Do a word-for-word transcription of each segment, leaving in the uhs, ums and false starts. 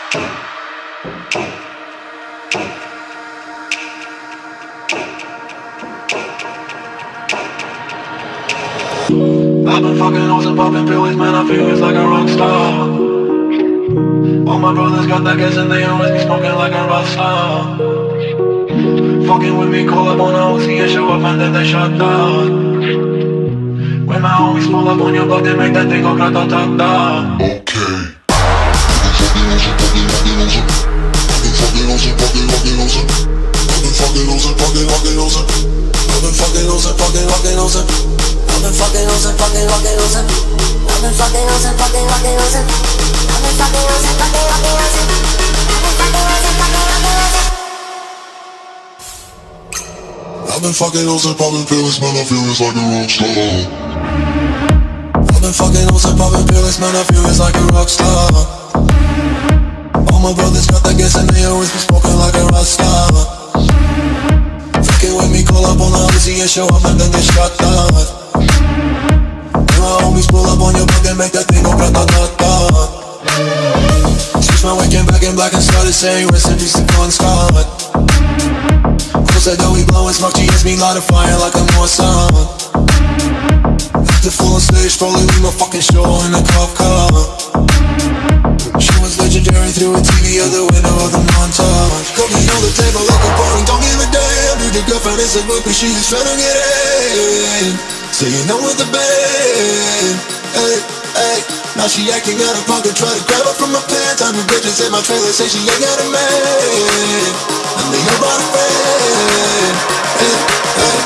I've been fucking hoes and popping pills, man, I feel it's like a rock star. All my brothers got that gas and they always be smoking like a rock star. Fucking with me, call up on a O C and show up and then they shut down. When my homies pull up on your block, they make that thing go grata-ta-ta. Okay. Fucking losing, fucking, fucking losing. I've been fucking losing, fucking, fucking losing. I've been fucking losing, fucking, fucking losing. I've been fucking losing, fucking, fucking losing. I've been fucking losing, fucking, fucking losing. I've been fucking losing, fucking, fucking losing. I've been fucking losing, fucking, fucking losing. I've been fucking losing, popping pills, man, I feel it's like a rock star. I've been fucking hoes and popping pills, man, I feel it's like a rock star. All my brothers got that gas and they always be smoking like a rock star. Fucking with me, call up on the O C and show up and then they shut down. And my homies pull up on your block and make that thing go grata-ta-ta. Switched my weekend back in black and started saying rest in peace to Bon Scott. Who said that we blowin' smoke, G S me light a fire like a Mossad. After full on stage, probably leave my fucking show in a cop car. She was legendary through a T V out the window of the montage. Cooking on the table like a party, don't give a damn. Dude, the girlfriend is a book, but she just tryna get in. Saying no with the band. Hey, hey. Now she acting out of pocket, try to grab her from my pants. I'm the bitches in my trailer, say she ain't got a man. And they know about a friend. Hey, hey.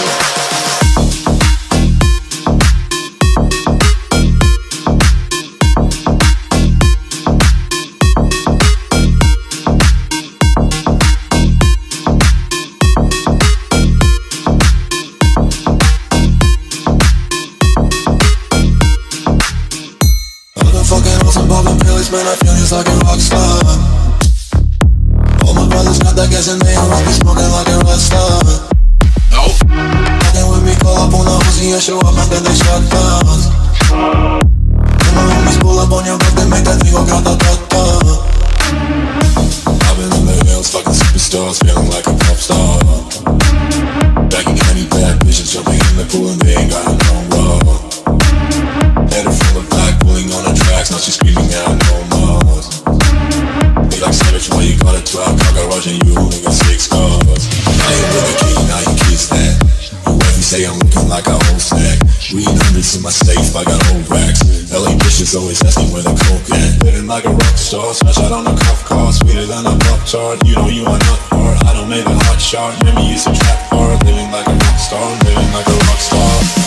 Man, I feel just like a rock star. All my brothers got that gas and they always be smoking like a rock star. Nope. Fucking with me, call up on the O C and show up and then they shut down. And my homies pull up on your block, they make that thing go grata-ta-ta. I've been in the hills, fucking superstars, feeling like a pop star. Backing any bad bitches, jumping in the pool and they ain't got no love. Headed full of black, pulling on the tracks, now she's screaming out no more. They like savage, why you got a twelve car garage and you only got six cars. I ain't with a key, now you kiss that. Your wifey say I'm looking like a whole snack. Reading hundreds in my safe, I got whole racks. L A bitches always asking where the coke at. Living like a rock star, smash out on a cop car. Sweeter than a pop tart, you know you are not hard. I don't make a hot shot, remember you used to trap hard. Living like a rock star, living like a rock star.